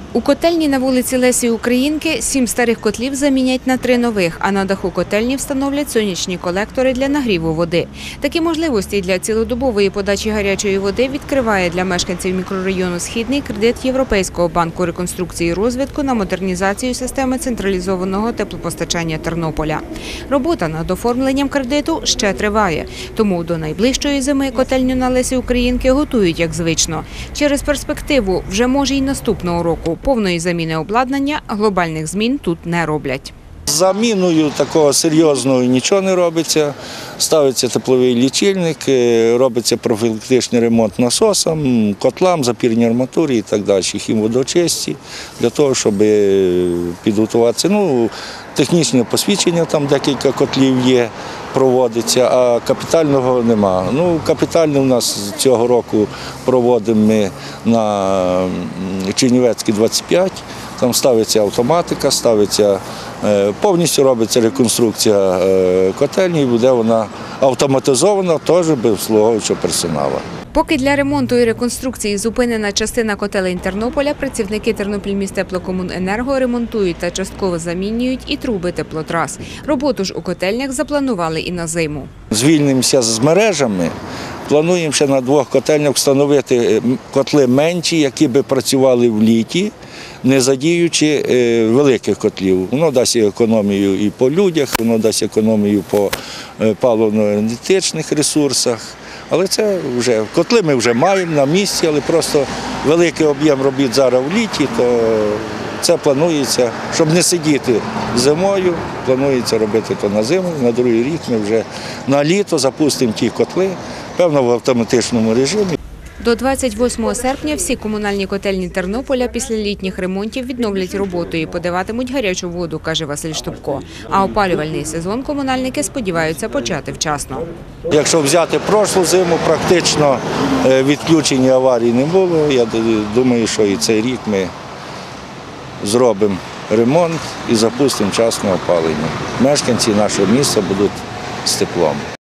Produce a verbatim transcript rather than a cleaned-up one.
У котельні на вулиці Лесі Українки сім старих котлів замінять на три нових, а на даху котельні встановлять сонячні колектори для нагріву води. Такі можливості для цілодобової подачі гарячої води відкриває для мешканців мікрорайону Східний кредит Європейського банку реконструкції і розвитку на модернізацію системи централізованого теплопостачання Тернополя. Робота над оформленням кредиту ще триває, тому до найближчої зими котельню на Лесі Українки готують як звично. Через перспективу вже може й наступного року. Повної заміни обладнання глобальних змін тут не роблять. З заміною такого серйозного нічого не робиться. Ставиться тепловий лічильник, робиться профілактичний ремонт насосам, котлам, запірній арматурі і так далі, хімводочисті, для того, щоб підготуватися. Ну, технічне посвідчення, там декілька котлів є, проводиться, а капітального нема. Ну, капітальний у нас цього року проводимо ми на Чернівецькій двадцять п'ять. Там ставиться автоматика, ставиться, повністю робиться реконструкція котельні, і буде вона автоматизована, теж без обслуговуючого персоналу. Поки для ремонту і реконструкції зупинена частина котелень Тернополя, працівники Тернопільміськтеплокомуненерго ремонтують та частково замінюють і труби теплотрас. Роботу ж у котельнях запланували і на зиму. Звільнимося з мережами. Плануємо ще на двох котельнях встановити котли менші, які би працювали в літі, не задіючи великих котлів. Воно дасть економію і по людях, воно дасть економію по паливно-енергетичних ресурсах. Але це вже, котли ми вже маємо на місці, але просто великий об'єм робіт зараз в літі, то це планується, щоб не сидіти зимою, планується робити то на зиму, на другий рік ми вже на літо запустимо ті котли, певно в автоматичному режимі. До двадцять восьмого серпня всі комунальні котельні Тернополя після літніх ремонтів відновлять роботу і подаватимуть гарячу воду, каже Василь Штубко. А опалювальний сезон комунальники сподіваються почати вчасно. Якщо взяти прошлу зиму, практично відключень і аварій не було. Я думаю, що і цей рік ми зробимо ремонт і запустимо вчасне опалення. Мешканці нашого міста будуть з теплом.